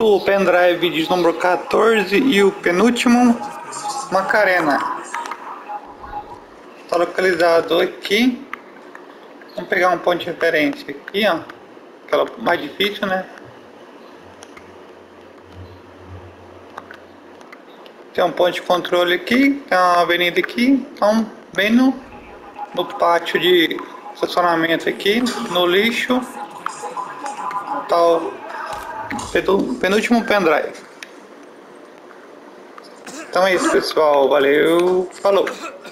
O pendrive de número 14 e o penúltimo, Macarena. Está localizado aqui. Vamos pegar um ponto de referência aqui, ó. Aquela mais difícil, né? Tem um ponto de controle aqui, tem uma avenida aqui, então bem no pátio de estacionamento aqui, no lixo, tá o penúltimo pendrive. Então é isso, pessoal, valeu, falou!